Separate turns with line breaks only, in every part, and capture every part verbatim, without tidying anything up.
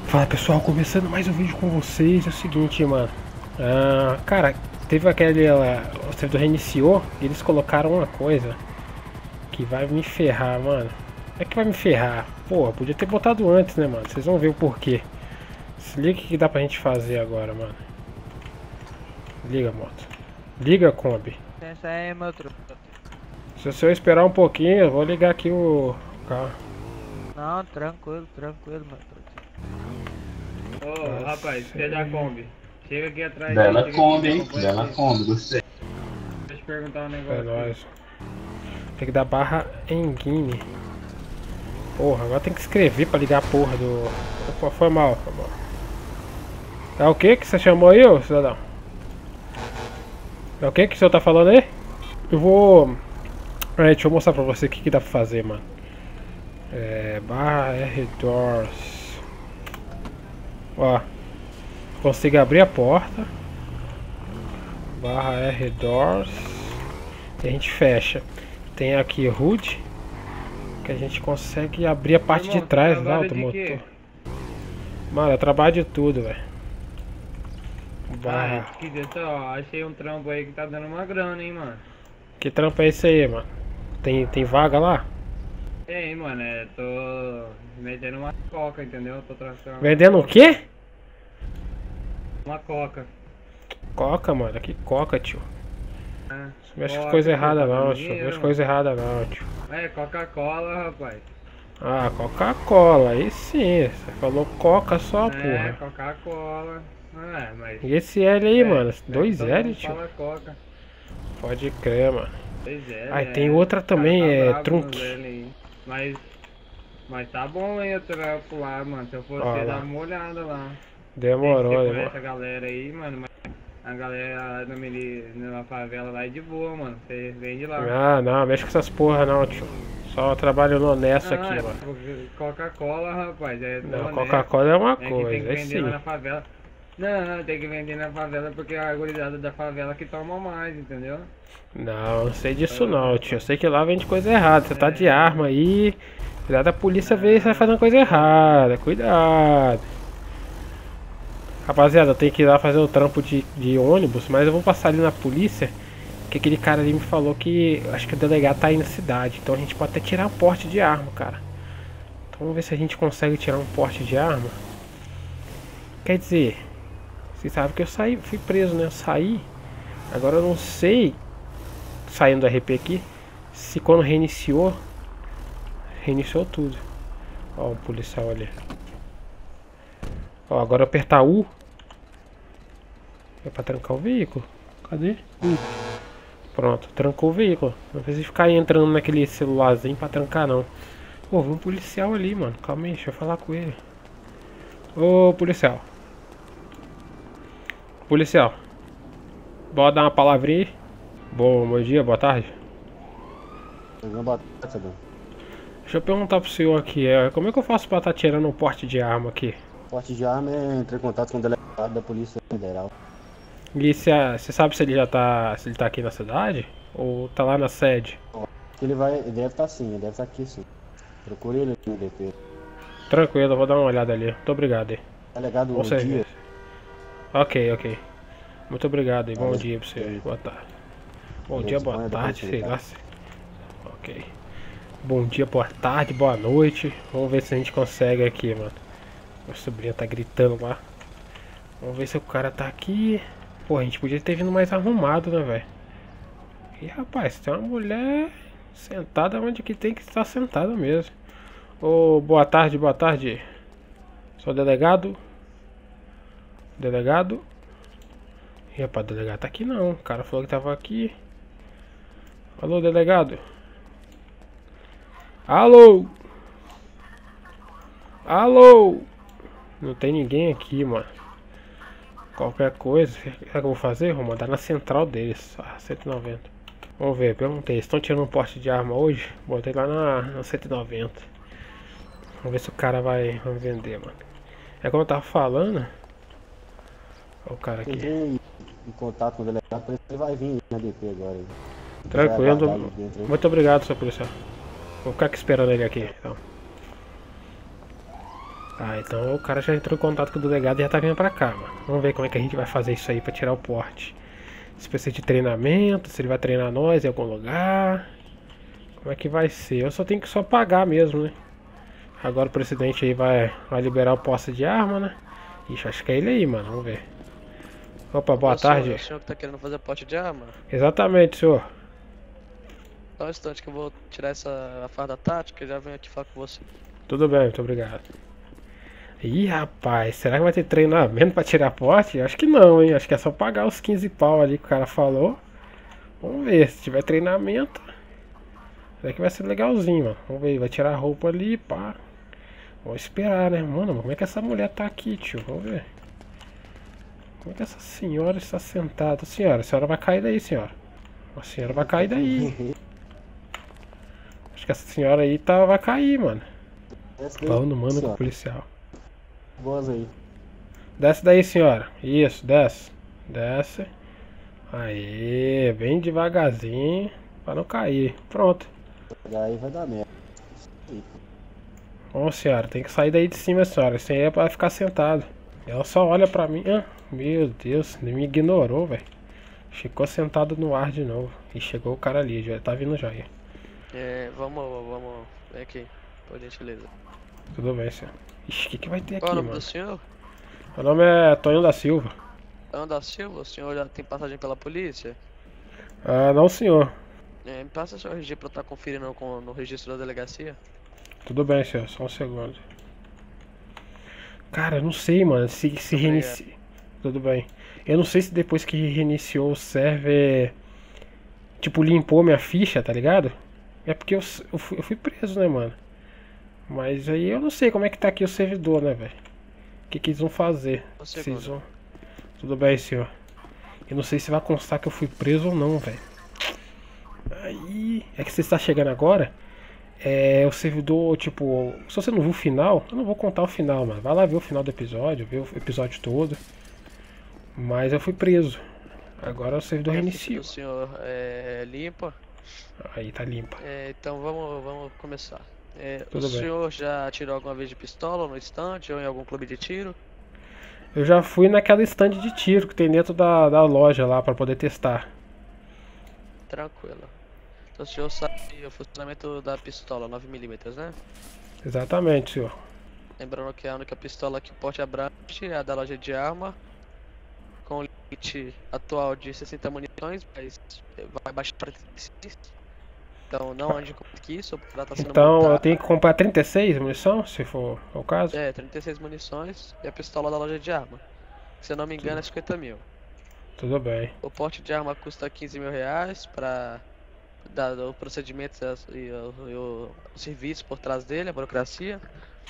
Fala pessoal, começando mais um vídeo com vocês. É o seguinte, mano. Ah, cara, teve aquele lá, o servidor reiniciou e eles colocaram uma coisa que vai me ferrar, mano. É que vai me ferrar. Pô, podia ter botado antes, né, mano? Vocês vão ver o porquê. Se liga o que dá pra gente fazer agora, mano. Liga, moto. Liga, Kombi.
Essa é meu truque.
Se eu esperar um pouquinho, eu vou ligar aqui o carro.
Não, tranquilo, tranquilo, meu truque.
Ô, oh, rapaz, você é da Kombi. Chega aqui atrás.
Bela Kombi, hein? Bela Kombi, gostei.
Deixa eu te perguntar um
É
negócio.
nóis. Tem que dar barra em Guine. Porra, agora tem que escrever pra ligar a porra do... Opa, foi mal, foi mal. É o que que você chamou aí, ô cidadão? É o que que o senhor tá falando aí? Eu vou... Aí, deixa eu mostrar pra você o que que dá pra fazer, mano. É... Barra R doors. Ó, consigo abrir a porta. Barra R doors. E a gente fecha. Tem aqui H U D, que a gente consegue abrir a parte
Irmão,
de trás
você
lá
trabalha
do
de
motor.
quê?
Mano, eu trabalho de tudo, velho. Barra.
Ah, que dessa, ó, achei um trampo aí que tá dando uma grana, hein, mano.
Que trampo é esse aí, mano? Tem, tem vaga lá?
Tem, mano, é, tô vendendo uma coca, entendeu? Tô trazendo
Vendendo o quê?
uma coca.
Coca, mano. Que coca, tio.
É,
Não mexe com
coca,
coisa
pô,
errada
tá
não,
dando
tio.
dinheiro,
Não mexe com
mano.
coisa errada não, tio.
É, Coca-Cola, rapaz.
Ah, Coca-Cola. Aí sim. Você falou coca só,
É,
porra.
Coca-Cola. É, mas...
E esse L aí,
é,
mano?
é,
Dois
todo
L,
mundo
tio.
fala Coca.
Pode crer, mano.
Pois é,
Aí
é,
tem outra também,
cara tá
é
bravo
Trunk.
nos L aí. Mas, mas tá bom aí o trampo lá, mano. Se eu fosse
Ó lá.
dar uma olhada lá.
Demorou,
Você
demorou.
conhece a galera aí, mano, mas a galera lá na, mili- na favela lá é de boa, mano. Você vende lá.
Ah, não, mexe com essas porra não, tio. Só trabalho no honesto
Ah,
aqui,
é
mano.
porque Coca-Cola, rapaz. É
Não,
honesto.
Coca-Cola é uma
É que tem
coisa,
que
aí
vender
sim.
lá na favela. Não, não, tem que vender na favela porque é a gurizada da favela que toma mais, entendeu?
Não, não sei disso não, tio. Eu sei que lá vende coisa errada. Você tá de arma aí. Cuidado, a polícia vê que você vai fazendo coisa errada. Cuidado. Rapaziada, eu tenho que ir lá fazer o trampo de, de ônibus, mas eu vou passar ali na polícia. Que aquele cara ali me falou que acho que o delegado tá aí na cidade. Então a gente pode até tirar um porte de arma, cara. Então vamos ver se a gente consegue tirar um porte de arma. Quer dizer, vocês sabem que eu saí, fui preso, né? Eu saí. Agora eu não sei, saindo do R P aqui, se quando reiniciou, reiniciou tudo. Ó o policial ali. Ó, agora apertar U. É pra trancar o veículo. Cadê? U. Pronto, trancou o veículo. Não precisa ficar entrando naquele celularzinho pra trancar não. Pô, vi um policial ali, mano. Calma aí, deixa eu falar com ele. Ô, policial. Policial. Bora dar uma palavrinha aí. Bom, bom dia, boa tarde. Deixa eu perguntar pro senhor aqui, é, como é que eu faço pra estar tá tirando um porte de arma aqui?
Porte de arma é entrar em contato com o delegado da Polícia Federal.
E você sabe se ele já tá, se ele tá aqui na cidade? Ou tá lá na sede?
Ele vai, ele deve estar sim, ele deve estar aqui sim. Procure ele no D P.
Tranquilo, eu vou dar uma olhada ali. Muito obrigado aí.
Delegado
Bom
Dia.
serviço. Ok, ok. Muito obrigado aí, bom
Valeu.
dia pra você. Boa tarde. Bom
Valeu,
dia,
você
boa
pode
tarde, sei
aproveitar.
lá. se- Ok. Bom dia, boa tarde, boa noite. Vamos ver se a gente consegue aqui, mano. Meu sobrinho tá gritando lá. Vamos ver se o cara tá aqui. Pô, a gente podia ter vindo mais arrumado, né, velho? E rapaz, tem uma mulher sentada onde que tem que estar sentada mesmo. Ô, boa tarde, boa tarde. Sou delegado. Delegado. Ih, rapaz, o delegado tá aqui não. O cara falou que tava aqui. Alô, delegado. Alô. Alô. Não tem ninguém aqui, mano. Qualquer coisa, o que eu vou fazer? Vou mandar na central deles. Ah, cento e noventa. Vamos ver, perguntei. Estão tirando um porte de arma hoje? Botei lá na, na cento e noventa. Vamos ver se o cara vai, vai vender, mano. É como eu tava falando. Olha o cara aqui.
Entrei em em contato com o delegado, parece que ele vai vir na D P agora.
Tranquilo.
Vai aguardar ali dentro, hein?
Muito obrigado, seu policial. Vou ficar aqui esperando ele aqui, então. Ah, então o cara já entrou em contato com o delegado e já tá vindo pra cá, mano. Vamos ver como é que a gente vai fazer isso aí pra tirar o porte. Se precisa de treinamento, se ele vai treinar nós em algum lugar. Como é que vai ser? Eu só tenho que só pagar mesmo, né? Agora o presidente aí vai, vai liberar o posse de arma, né? Ixi, acho que é ele aí, mano. Vamos ver. Opa, boa
Ô, senhor,
tarde.
é o senhor que tá querendo fazer porte de arma?
Exatamente, senhor.
Só um instante que eu vou tirar essa a farda tática e já venho aqui falar com você.
Tudo bem, muito obrigado. Ih, rapaz, será que vai ter treinamento pra tirar porte? Acho que não, hein? Acho que é só pagar os quinze pau ali que o cara falou. Vamos ver, se tiver treinamento. Será que vai ser legalzinho, mano. Vamos ver, vai tirar a roupa ali, pá. Vamos esperar, né? Mano, como é que essa mulher tá aqui, tio? Vamos ver. Como é que essa senhora está sentada? Senhora, a senhora vai cair daí, senhora. A senhora vai cair daí. Acho que essa senhora aí tá, vai cair, mano.
Desce daí,
Pau no mano com o
senhora.
policial.
Voz aí.
Desce daí, senhora. Isso, desce. Desce. Aê, bem devagarzinho. Pra não cair. Pronto.
Aí vai dar merda. Aí.
Bom, senhora, tem que sair daí de cima, senhora. Isso aí é pra ficar sentado. Ela só olha pra mim. Ah, meu Deus, ele me ignorou, velho. Ficou sentado no ar de novo. E chegou o cara ali, já tá vindo já aí.
É, vamos, vamos. Vem aqui, por gentileza.
Tudo bem, senhor. Ixi, o que, que vai ter
Qual é
aqui,
o nome
mano?
do senhor?
Meu nome é Tonho da Silva.
Anda Silva, o senhor já tem passagem pela polícia?
Ah, não, senhor.
É, me passa seu R G pra eu estar conferindo com, no registro da delegacia.
Tudo bem, senhor. Só um segundo. Cara, eu não sei, mano. Se, se reinicia. Tudo bem. Eu não sei se depois que reiniciou o server. Tipo, limpou minha ficha, tá ligado? É porque eu, eu, fui, eu fui preso, né, mano? Mas aí eu não sei como é que tá aqui o servidor, né, velho? O que, que eles vão fazer?
Um
Vocês
segundo.
vão... Tudo bem, senhor. Eu não sei se vai constar que eu fui preso ou não, velho. Aí. É que você está chegando agora. É, o servidor, tipo, se você não viu o final, eu não vou contar o final, mano. Vai lá ver o final do episódio, ver o episódio todo. Mas eu fui preso. Agora o servidor
A ficha
reinicia.
do senhor é limpa.
Aí tá limpa.
É, então vamos, vamos começar. É, o
Tudo bem.
senhor já atirou alguma vez de pistola no estande ou em algum clube de tiro?
Eu já fui naquela stand de tiro que tem dentro da, da loja lá pra poder testar.
Tranquilo. Então o senhor sabe o funcionamento da pistola nove milímetros, né?
Exatamente, senhor.
Lembrando que a única pistola que porte abrange é a da loja de arma, com limite atual de sessenta munições, mas vai baixar para trinta e seis. Então não ande com que isso, porque ela tá sendo
Então eu
montada.
tenho que comprar trinta e seis munição, se for o caso?
É, trinta e seis munições e a pistola da loja de arma. Se eu não me engano é cinquenta mil.
Tudo bem.
O porte de arma custa quinze mil reais para dar o procedimento e o, e o, o serviço por trás dele, a burocracia.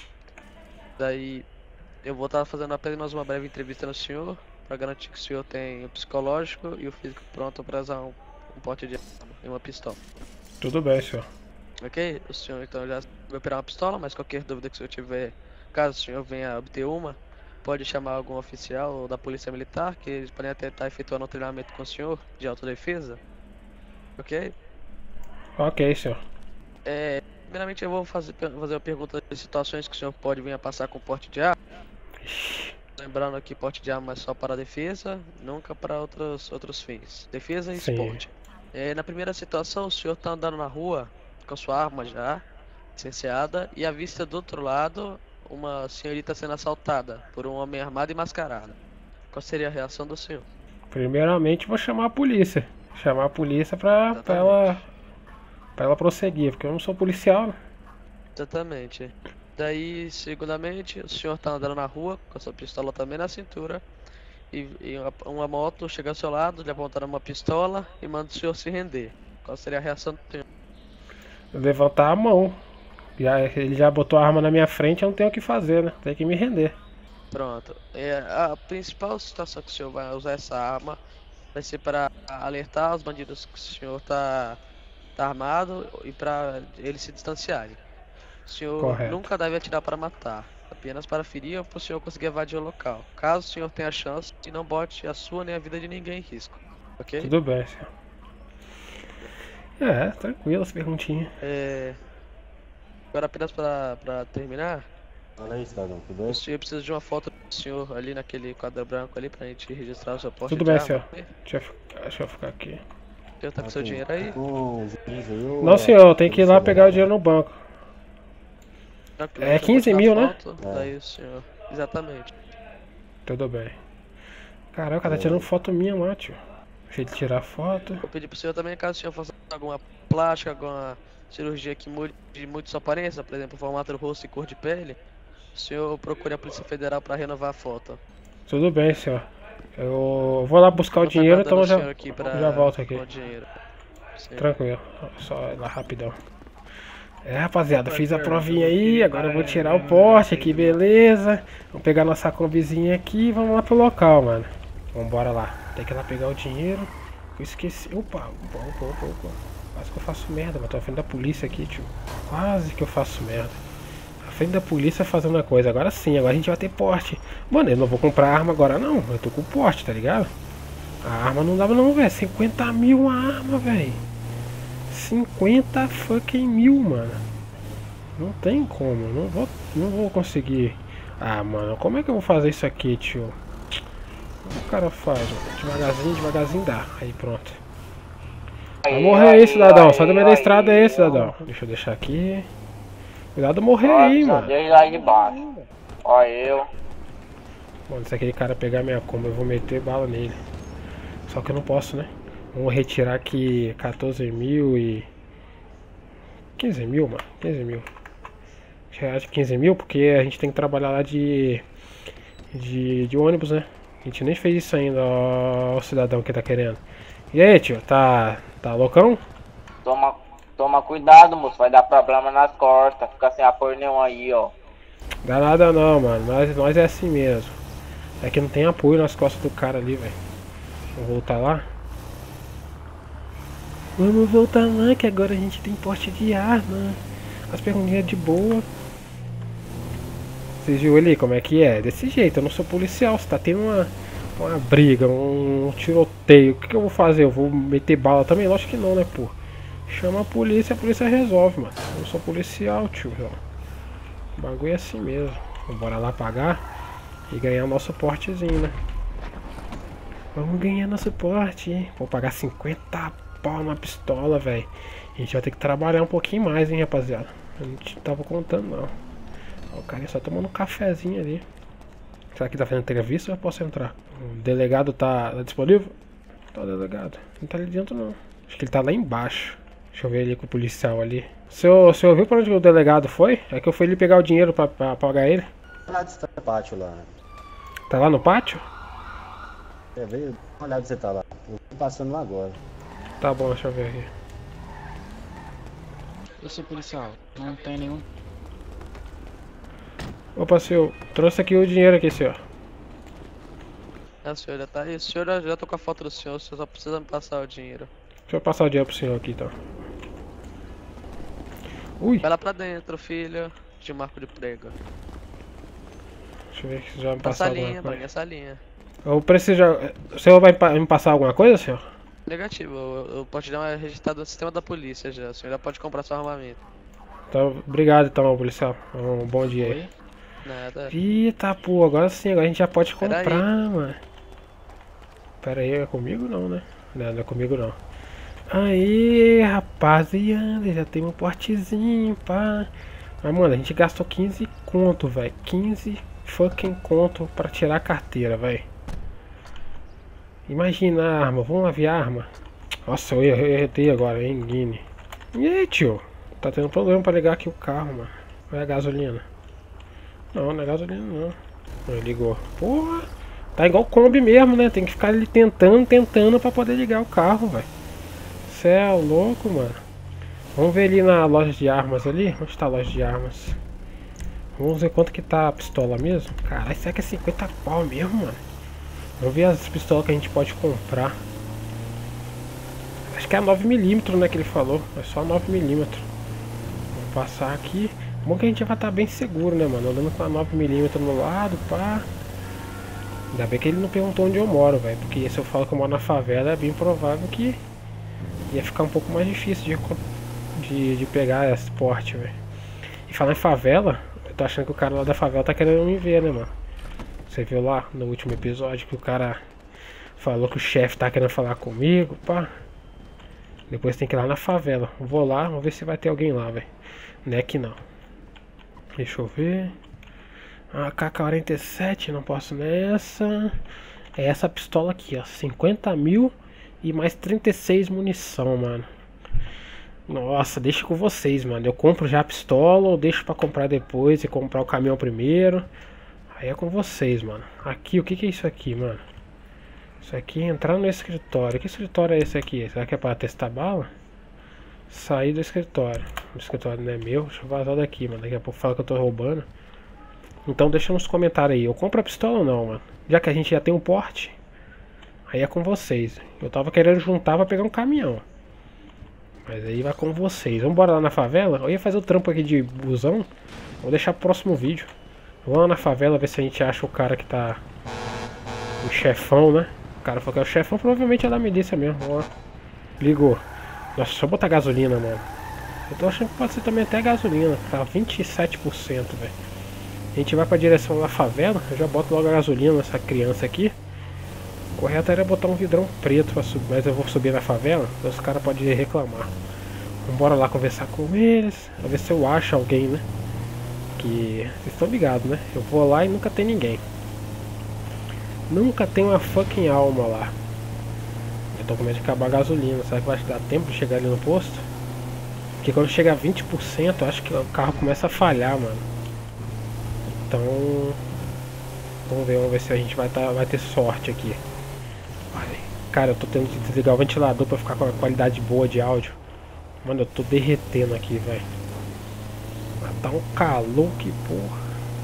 Daí eu vou estar fazendo apenas uma breve entrevista no senhor para garantir que o senhor tem o psicológico e o físico pronto para usar um, um porte de arma e uma pistola.
Tudo bem, senhor.
Ok? O senhor então já vai operar uma pistola, mas qualquer dúvida que o senhor tiver, caso o senhor venha a obter uma, pode chamar algum oficial ou da polícia militar, que eles podem até estar efetuando um treinamento com o senhor de autodefesa. Ok?
Ok, senhor.
É, primeiramente eu vou fazer, fazer uma pergunta de situações que o senhor pode vir a passar com porte de arma. Lembrando que porte de arma é só para defesa, nunca para outros, outros fins. Defesa e
Sim.
esporte. É, na primeira situação, o senhor está andando na rua com sua arma já licenciada e à vista do outro lado uma senhorita sendo assaltada por um homem armado e mascarado. Qual seria a reação do senhor?
Primeiramente vou chamar a polícia. Chamar a polícia pra, pra ela. Pra ela prosseguir, porque eu não sou policial, né?
Exatamente. Daí, segundamente, o senhor tá andando na rua com a sua pistola também na cintura e, e uma, uma moto chega ao seu lado, lhe apontando uma pistola e manda o senhor se render. Qual seria a reação do senhor?
Levantar a mão. Já, ele já botou a arma na minha frente, eu não tenho o que fazer, né? Tem que me render.
Pronto. É, a principal situação que o senhor vai usar essa arma vai ser para alertar os bandidos que o senhor tá, tá armado e para eles se distanciarem. O senhor
Correto.
nunca deve atirar para matar, apenas para ferir ou para o senhor conseguir evadir o local. Caso o senhor tenha chance, não bote a sua nem a vida de ninguém em risco. Ok?
Tudo bem, senhor. É, tranquilo as perguntinhas.
É... Agora apenas para terminar,
Fala aí, cidadão, tudo bem?
O senhor precisa de uma foto do senhor ali naquele quadro branco ali pra gente registrar o seu porte
Tudo
de
bem,
arma.
senhor. Deixa eu, fi- deixa eu ficar aqui.
O senhor tá com seu dinheiro aí?
Com os juízes aí, ou
Não,
a
senhor, tem que ir lá
polícia
pegar o
legal?
dinheiro no banco.
Tranquilo,
É
eu vou
quinze
tirar
mil, né?
foto,
É.
Daí o senhor. Exatamente.
Tudo bem. Caraca, tá tirando foto minha lá, tio. Deixa ele tirar foto.
Vou pedir pro senhor também, caso o senhor faça alguma plástica, alguma cirurgia que mude muito sua aparência, por exemplo, formato do rosto e cor de pele, o senhor procure a Polícia Federal pra renovar a foto.
Tudo bem, senhor. Eu vou lá buscar o
Vou tá
dinheiro,
aguardando
então
o
já,
senhor aqui pra-
já volto aqui.
com o dinheiro. Sim.
Tranquilo. Só ir lá rapidão. É, rapaziada, fiz a provinha aí, agora eu vou tirar o porte aqui, beleza. Vamos pegar nossa combizinha aqui e vamos lá pro local, mano. Vambora lá. Tem que ir lá pegar o dinheiro. Eu esqueci. Opa, opa, opa, opa, opa. Quase que eu faço merda, mas tô à frente da polícia aqui, tio. Quase que eu faço merda. À frente da polícia fazendo uma coisa. Agora sim, agora a gente vai ter porte. Mano, eu não vou comprar arma agora não. Eu tô com porte, tá ligado? A arma não dava não, velho. cinquenta mil uma arma, velho. cinquenta fucking mil, mano. Não tem como. Não vou, não vou conseguir. Ah, mano. Como é que eu vou fazer isso aqui, tio? Como o cara faz? Mano? Devagarzinho, devagarzinho dá. Aí, pronto. Vai morrer aí, cidadão. Sai do meio da estrada aí, cidadão. Deixa eu deixar aqui. Cuidado morrer aí, mano.
Desde lá de baixo. Ó eu.
Mano, se aquele cara pegar minha comba, eu vou meter bala nele. Só que eu não posso, né? Vamos retirar aqui quatorze mil e... quinze mil, mano. quinze mil. Tirar de quinze mil porque a gente tem que trabalhar lá de... De, de ônibus, né? A gente nem fez isso ainda, ó, o cidadão que tá querendo. E aí, tio? Tá... Tá loucão?
Toma, toma cuidado, moço. Vai dar problema nas costas. Fica sem apoio nenhum aí, ó.
Dá nada não, mano. Nós, nós é assim mesmo. É que não tem apoio nas costas do cara ali, velho. Vamos voltar lá? Vamos voltar lá, que agora a gente tem porte de arma. As perguntinhas de boa. Vocês viram ali como é que é? Desse jeito, eu não sou policial. Se tá tendo uma, uma briga, um tiroteio, o que, que eu vou fazer? Eu vou meter bala também? Lógico que não, né, pô? Chama a polícia, a polícia resolve, mano. Eu não sou policial, tio. O bagulho é assim mesmo. Bora lá pagar e ganhar nosso portezinho, né? Vamos ganhar nosso porte, hein? Vou pagar cinquenta pau na pistola, velho. A gente vai ter que trabalhar um pouquinho mais, hein, rapaziada. A gente não tava contando, não. Ó, o cara só tomando um cafezinho ali. Será que tá fazendo entrevista ou eu posso entrar? O delegado tá, tá disponível? Tá, delegado. Não tá ali dentro, não. Acho que ele tá lá embaixo. Deixa eu ver ali com o policial ali. O senhor, o senhor viu pra onde o delegado foi? É que eu fui ali pegar o dinheiro pra, pra pagar ele.
Lá do pátio lá.
Tá lá no pátio?
É, veio, dá uma olhada se você tá lá. Eu tô passando lá agora.
Tá bom, deixa eu ver aqui.
Eu sou policial, não tem nenhum.
Opa, senhor. Trouxe aqui o dinheiro aqui, senhor.
É, o senhor já tá aí. O senhor já, já tô com a foto do senhor, o senhor só precisa me passar o dinheiro.
Deixa eu passar o dinheiro pro senhor aqui, então. Ui!
Vai lá pra dentro, filho. De marco de prego.
Deixa eu ver se já me
Pra
passar
salinha,
alguma
pra
coisa.
minha salinha.
Eu preciso... O senhor vai pa- me passar alguma coisa, senhor?
Negativo, eu, eu posso te dar uma registrada no sistema da polícia já. O senhor já pode comprar seu armamento.
Então, obrigado, então, policial. Um bom dia aí.
Nada.
Eita, pô, agora sim, agora a gente já pode
Pera
comprar,
aí.
mano. Pera aí, é comigo não, né? Não, não é comigo não. Aí, rapaziada, já tem um portezinho, pá. Mas, mano, a gente gastou quinze conto, velho. quinze fucking conto pra tirar a carteira, velho. Imagina a arma, vamos lá ver a arma. Nossa, eu errei agora, hein, Guine. E aí, tio? Tá tendo problema pra ligar aqui o carro, mano. Olha a gasolina. Não, não é gasolina não. Não, ligou. Porra, tá igual Kombi mesmo, né? Tem que ficar ali tentando, tentando pra poder ligar o carro, velho. Cê é louco, mano. Vamos ver ali na loja de armas ali. Onde tá a loja de armas? Vamos ver quanto que tá a pistola mesmo. Caralho, será que é cinquenta pau mesmo, mano? Vamos ver as pistolas que a gente pode comprar. Acho que é a nove milímetros, né, que ele falou. É só nove milímetros. Vamos passar aqui. Bom que a gente já vai estar bem seguro, né, mano? Andando com a nove milímetros no lado, pá. Ainda bem que ele não perguntou onde eu moro, velho. Porque se eu falo que eu moro na favela, é bem provável que ia ficar um pouco mais difícil de, de, de pegar esse porte, velho. E falar em favela, tô achando que o cara lá da favela tá querendo me ver, né, mano? Você viu lá no último episódio que o cara falou que o chefe tá querendo falar comigo, pá. Depois tem que ir lá na favela. Vou lá, vamos ver se vai ter alguém lá, velho. Não é que não. Deixa eu ver. A K quarenta e sete, não posso nessa. É essa pistola aqui, ó. cinquenta mil e mais trinta e seis munição, mano. Nossa, deixa com vocês, mano. Eu compro já a pistola ou deixo pra comprar depois e comprar o caminhão primeiro. Aí é com vocês, mano. Aqui, o que que é isso aqui, mano? Isso aqui é entrar no escritório. Que escritório é esse aqui? Será que é pra testar bala? Sair do escritório. O escritório não é meu. Deixa eu vazar daqui, mano. Daqui a pouco fala que eu tô roubando. Então deixa nos comentários aí. Eu compro a pistola ou não, mano? Já que a gente já tem um porte. Aí é com vocês. Eu tava querendo juntar pra pegar um caminhão. Mas aí vai com vocês. Vamos embora lá na favela? Eu ia fazer o trampo aqui de busão. Vou deixar pro próximo vídeo. Vamos lá na favela ver se a gente acha o cara que tá... O chefão, né? O cara falou que é o chefão. Provavelmente é da milícia mesmo. Ó. Ligou. Nossa, só botar gasolina, mano. Eu tô achando que pode ser também até gasolina. Tá vinte e sete por cento, velho. A gente vai pra direção da favela. Eu já boto logo a gasolina nessa criança aqui. O correto era botar um vidrão preto pra subir. Mas eu vou subir na favela. Então os caras podem reclamar. Vambora lá conversar com eles. Pra ver se eu acho alguém, né? Que vocês estão ligados, né? Eu vou lá e nunca tem ninguém. Nunca tem uma fucking alma lá. Eu tô com medo de acabar a gasolina. Será que vai dar tempo de chegar ali no posto? Porque quando chega a vinte por cento, eu acho que o carro começa a falhar, mano. Então vamos ver, vamos ver se a gente vai, tá, vai ter sorte aqui. Cara, eu tô tendo que desligar o ventilador pra ficar com a qualidade boa de áudio. Mano, eu tô derretendo aqui, velho. Tá um calor que porra.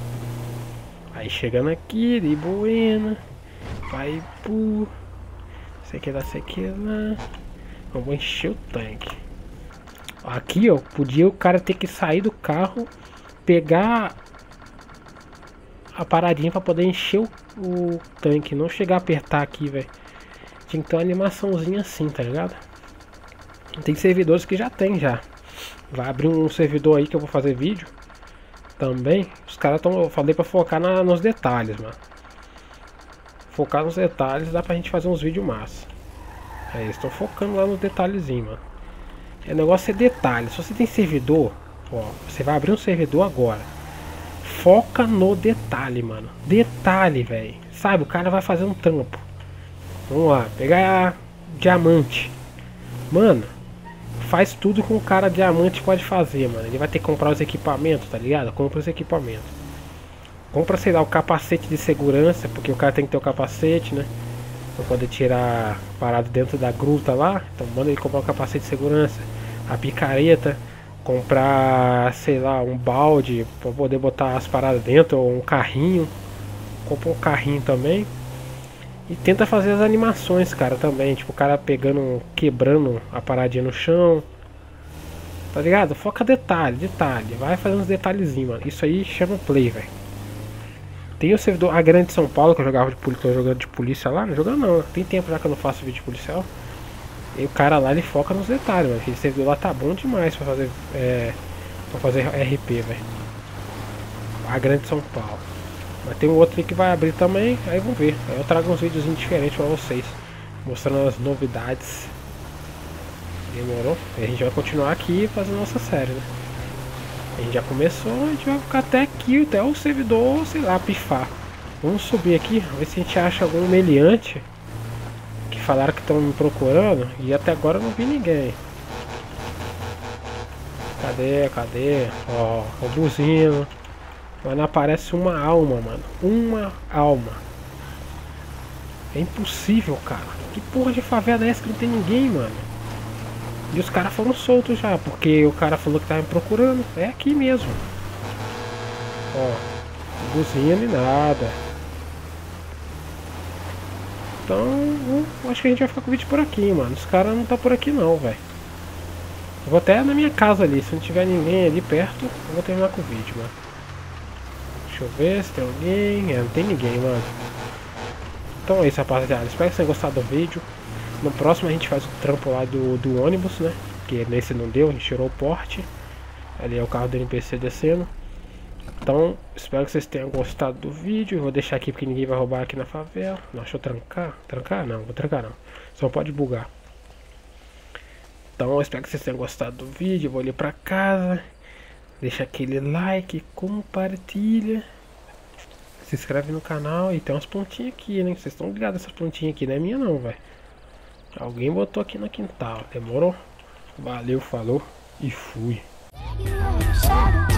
Aí chegando aqui, de buena. Vai por... Sei que lá, sei que lá. Vamos encher o tanque. Aqui, ó, podia o cara ter que sair do carro, pegar a paradinha pra poder encher o, o tanque. Não chegar a apertar aqui, velho. Tinha que ter uma animaçãozinha assim, tá ligado? Tem servidores que já tem já. Vai abrir um servidor aí que eu vou fazer vídeo também. Os caras estão... Eu falei pra focar na, nos detalhes, mano. Focar nos detalhes, dá pra gente fazer uns vídeos massa. É, eles estão focando lá nos detalhezinhos, mano. É, o negócio é detalhe. Se você tem servidor, ó, você vai abrir um servidor agora. Foca no detalhe, mano. Detalhe, velho. Sabe, o cara vai fazer um trampo. Vamos lá, pegar diamante. Mano, faz tudo que um cara diamante pode fazer, mano. Ele vai ter que comprar os equipamentos, tá ligado? Compra os equipamentos. Compra, sei lá, o capacete de segurança, porque o cara tem que ter o capacete, né? Pra poder tirar parado dentro da gruta lá. Então manda ele comprar o capacete de segurança. A picareta. Comprar, sei lá, um balde pra poder botar as paradas dentro, ou um carrinho. Compra um carrinho também. E tenta fazer as animações, cara, também. Tipo, o cara pegando, quebrando a paradinha no chão. Tá ligado? Foca detalhe, detalhe. Vai fazendo uns detalhezinhos, mano. Isso aí chama play, velho. Tem o servidor, a Grande São Paulo, que eu jogava de polícia, tô jogando de polícia lá. Não jogando não, tem tempo já que eu não faço vídeo de policial. E o cara lá, ele foca nos detalhes, mano. Aquele servidor lá tá bom demais pra fazer, é, pra fazer R P, velho. A Grande São Paulo. Mas tem um outro que vai abrir também, aí vamos ver. Aí eu trago uns vídeos diferentes pra vocês, mostrando as novidades. Demorou? E a gente vai continuar aqui fazendo nossa série, né? A gente já começou, a gente vai ficar até aqui, até o servidor, sei lá, pifar. Vamos subir aqui, ver se a gente acha algum meliante. Que falaram que estão me procurando, e até agora eu não vi ninguém. Cadê, cadê? Ó, o buzino. Mas não aparece uma alma, mano. Uma alma. É impossível, cara. Que porra de favela é essa que não tem ninguém, mano? E os caras foram soltos já, porque o cara falou que tava me procurando. É aqui mesmo. Ó, buzina e nada. Então, eu acho que a gente vai ficar com o vídeo por aqui, mano. Os caras não tá por aqui não, velho. Eu vou até na minha casa ali. Se não tiver ninguém ali perto, eu vou terminar com o vídeo, mano. Deixa eu ver se tem alguém. É, não tem ninguém, mano. Então é isso, rapaziada. Espero que vocês tenham gostado do vídeo. No próximo a gente faz o trampo lá do, do ônibus, né? Que nesse não deu, a gente tirou o porte. Ali é o carro do N P C descendo. Então, espero que vocês tenham gostado do vídeo. Eu vou deixar aqui porque ninguém vai roubar aqui na favela. Não, deixa eu trancar. Trancar? Não, vou trancar não. Só pode bugar. Então, eu espero que vocês tenham gostado do vídeo. Eu vou ali pra casa. Deixa aquele like, compartilha. Se inscreve no canal. E tem umas pontinhas aqui, né? Vocês estão ligados essas pontinhas aqui, não é minha não, velho. Alguém botou aqui no quintal. Demorou? Valeu, falou e fui.
You